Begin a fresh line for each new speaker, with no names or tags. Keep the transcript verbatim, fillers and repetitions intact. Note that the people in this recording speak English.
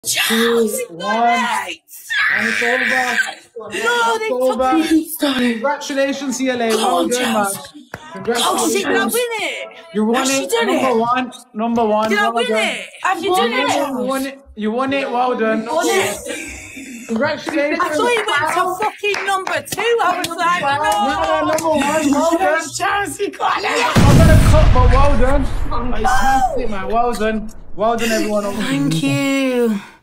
Two, one, and it's over.
No, they took
over. Congratulations, C L A. Well done, man. Congratulations.
Oh, she did I win it?
You won
Has
it.
she done
number
it?
one. Number one.
Did I
well
win
done.
it? Have you done it?
You won it. You won it. Well done.
Won it.
Congratulations.
I thought you went to fucking number two. I was like, no.
No, number one. Well done.
Chance, you got it.
I'm gonna cut, but well done. I smashed it, man. Well done. Well done, everyone.
Thank you.